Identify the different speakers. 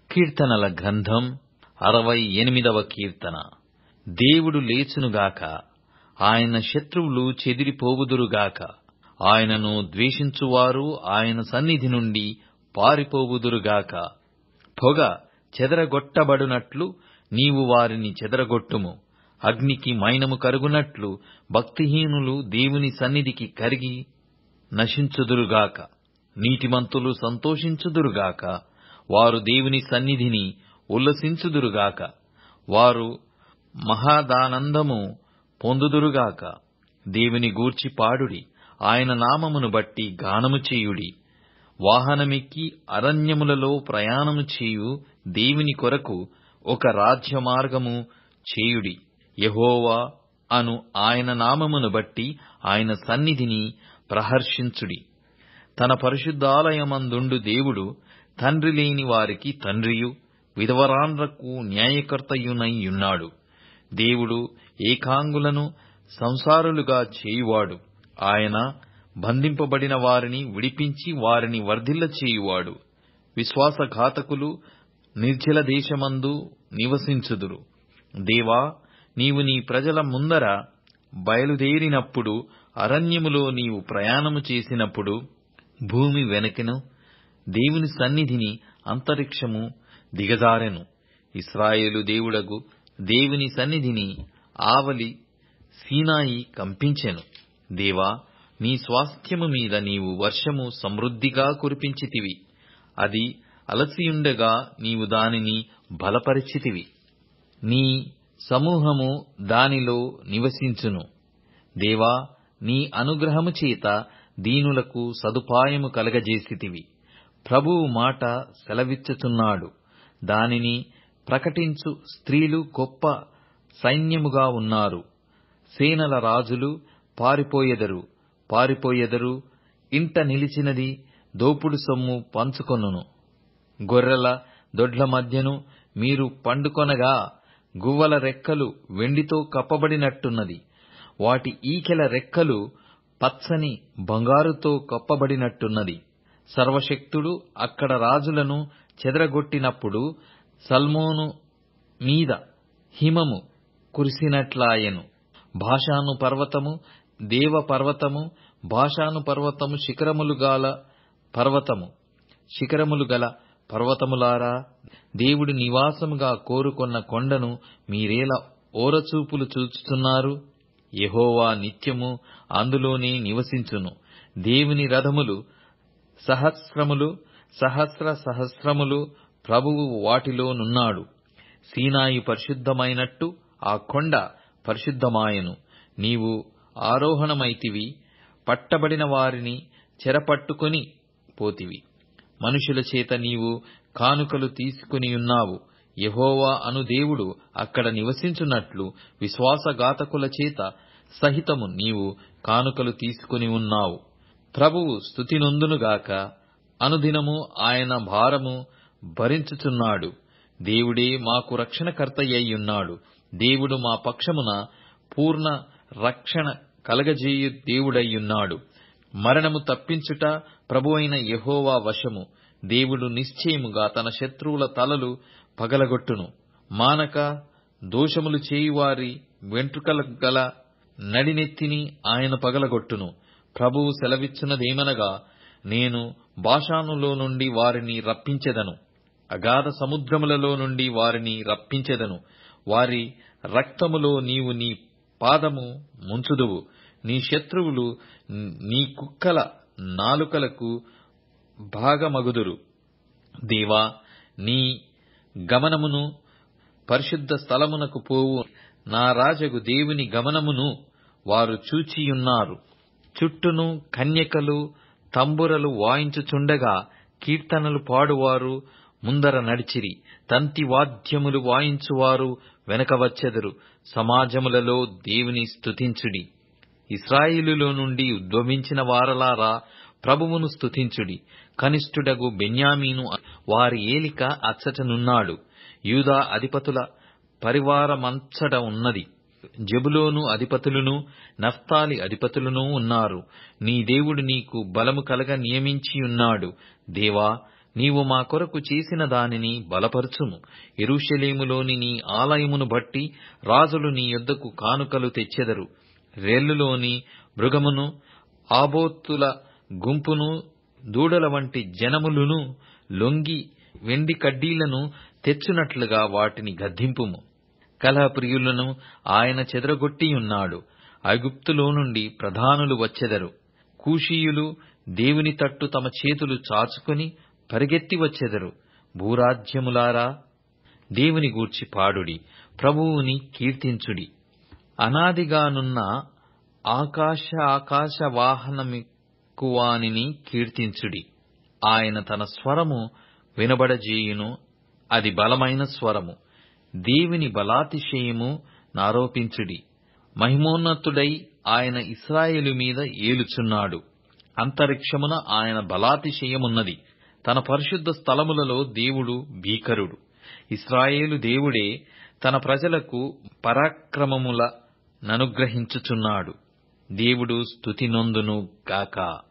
Speaker 1: కీర్తనల గ్రంథం 68వ కీర్తన. దేవుడు లేచునుగాక, ఆయన శత్రువులు చెదిరిపోవుదురుగాక. ఆయనను ద్వేషించువారు ఆయన సన్నిధి నుండి పారిపోవుదురుగాక. పొగ చెదరగొట్టబడునట్లు నీవు వారిని చెదరగొట్టుము. అగ్నికి మైనము కరుగునట్లు భక్తిహీనులు దేవుని సన్నిధికి కరిగి నశించుదురుగాక. నీతిమంతులు సంతోషించుదురుగాక, వారు దేవుని సన్నిధిని ఉల్లసించుదురుగాక. వారు మహదానందము పొందుదురుగాక. దేవుని గూర్చి పాడుడి, ఆయన నామమును బట్టి గానము చేయుడి. వాహనమెక్కి అరణ్యములలో ప్రయాణము చేయు దేవుని కొరకు ఒక రాజ్యమార్గము చేయుడి. యెహోవా అను ఆయన నామమును బట్టి ఆయన సన్నిధిని ప్రహర్షించుడి. తన పరిశుద్ధాలయమందుండు దేవుడు తండ్రి లేని వారికి తండ్రియు, విధవరాండ్రకు న్యాయకర్తయునై యున్నాడు. దేవుడు ఏకాంగులను సంసారులుగా చేయువాడు. ఆయన బంధింపబడిన వారిని విడిపించి వారిని వర్ధిల్ల చేయువాడు. విశ్వాసఘాతకులు నిర్జల దేశమందు నివసించుదురు. దేవా, నీవు నీ ప్రజల ముందర బయలుదేరినప్పుడు, అరణ్యములో నీవు ప్రయాణము చేసినప్పుడు, భూమి వెనకెను దేవుని సన్నిధిని అంతరిక్షము దిగజారెను. ఇశ్రాయేలు దేవుడగు దేవుని సన్నిధిని ఆవలి సీనాయి కంపించెను. దేవా, నీ స్వాస్థ్యము మీద నీవు వర్షము సమృద్ధిగా కురిపించితివి. అది అలసియుండగా నీవు దానిని బలపరిచితివి. నీ సమూహము దానిలో నివసించును. దేవా, నీ అనుగ్రహము చేత దీనులకు సదుపాయము కలగజేసితివి. ప్రభువు మాట సెలవిచ్చుచున్నాడు, దానిని ప్రకటించు స్త్రీలు గొప్ప సైన్యముగా ఉన్నారు. సేనల రాజులు పారిపోయెదరు. ఇంట నిలిచినది దోపుడు సొమ్ము పంచుకొనును. గొర్రెల దొడ్ల మధ్యను మీరు పండుకొనగా గువ్వల రెక్కలు వెండితో కప్పబడినట్టున్నది. వాటి ఈకెల రెక్కలు పచ్చని బంగారుతో కప్పబడినట్టున్నది. సర్వశక్తుడు అక్కడ రాజులను చెదరగొట్టినప్పుడు సల్మోను మీద హిమము కురిసినట్లాయెను. బాషాను పర్వతము దేవ పర్వతము, బాషాను పర్వతము శిఖరములు గల పర్వతములారా, దేవుడి నివాసముగా కోరుకొన్న కొండను మీరేలా ఓరచూపులు చూచుతున్నారు? యెహోవా నిత్యము అందులోనే నివసించును. దేవుని రథములు సహస్రములు ప్రభువు వాటిలో నున్నాడు. సీనాయి పరిశుద్ధమైనట్టు ఆ కొండ పరిశుద్ధమాయెను. నీవు ఆరోహణమైతివి, పట్టబడిన వారిని చెరపట్టుకొని పోతివి. మనుషుల చేత నీవు కానుకలు తీసుకునియున్నావు. యెహోవా అను దేవుడు అక్కడ నివసించున్నట్లు విశ్వాసఘాతకుల చేత సహితము నీవు కానుకలు తీసుకుని ఉన్నావు. ప్రభువు స్తుతి నొందునుగాక. అనుదినము ఆయన భారము భరించుచున్నాడు. దేవుడే మాకు రక్షణకర్తయ్యున్నాడు. దేవుడు మా పక్షమున పూర్ణ రక్షణ కలగజేయు దేవుడయ్యున్నాడు. మరణము తప్పించుట ప్రభువైన యెహోవా వశము. దేవుడు నిశ్చయముగా తన శత్రువుల తలలు పగలగొట్టును. మానక దోషములు చేయువారి వెంట్రుకల గల నడినెత్తిని ఆయన పగలగొట్టును. ప్రభువు సెలవిచ్చున్నదేమనగా, నేను బాషానులో నుండి వారిని రప్పించెదను, అగాధ సముద్రములలో నుండి వారిని రప్పించెదను. వారి రక్తములో నీవు నీ పాదము ముంచుదువు. నీ శత్రువులు నీ కుక్కల నాలుకలకు భాగమగుదురు. దేవా, నీ గమనమును పరిశుద్ధ స్థలమునకు పోవు నా రాజగు దేవుని గమనమును వారు చూచియున్నారు. చుట్టూను కన్యకలు తంబురలు వాయించుచుండగా కీర్తనలు పాడువారు ముందర నడిచిరి. తంతి వాద్యములు వాయించువారు వెనక వచ్చెదరు. సమాజములలో దేవుని స్తుతించుడి. ఇశ్రాయేలులో నుండి ఉద్భవించిన వారలారా, ప్రభువును స్తుతించుడి. కనిష్ఠుడగు బెన్యామీను వారి ఏలిక అచ్చటనున్నాడు. యూదా అధిపతుల పరివారమంచట ఉన్నది. జెబులూను అధిపతులను, నఫ్తాలి అధిపతులను ఉన్నారు. నీ దేవుడు నీకు బలము కలగ నియమించియున్నాడు. దేవా, నీవు మా కొరకు చేసిన దానిని బలపరచుము. యెరూషలేములోని నీ ఆలయమును బట్టి రాజులు నీ యొద్దకు కానుకలు తెచ్చెదరు. రెల్లులోని మృగమును, ఆబోతుల గుంపును, దూడల వంటి జనములును లొంగి వెండి కడ్డీలను తెచ్చునట్లుగా వాటిని గద్దింపుము. కలహప్రియులను ఆయన చెదరగొట్టియున్నాడు. ఐగుప్తులో నుండి ప్రధానులు వచ్చెదరు. కూషీయులు దేవుని తట్టు తమ చేతులు చాచుకొని పరిగెత్తి వచ్చెదరు. భూరాజ్యములారా, దేవుని గూర్చి పాడుడి, ప్రభువుని కీర్తించుడి. అనాదిగానున్న ఆకాశ వాహనమిక్కువానిని కీర్తించుడి. ఆయన తన స్వరము వినబడజేయును, అది బలమైన స్వరము. దేవుని బలాతిశయము నారోపించుడి. మహిమోన్నతుడై ఆయన ఇశ్రాయేలు మీద ఏలుచున్నాడు. అంతరిక్షమున ఆయన బలాతిశయమున్నది. తన పరిశుద్ధ స్థలములలో దేవుడు భీకరుడు. ఇశ్రాయేలు దేవుడే తన ప్రజలకు పరాక్రమముల ననుగ్రహించుచున్నాడు. దేవుడు స్తుతి నొందును గాక.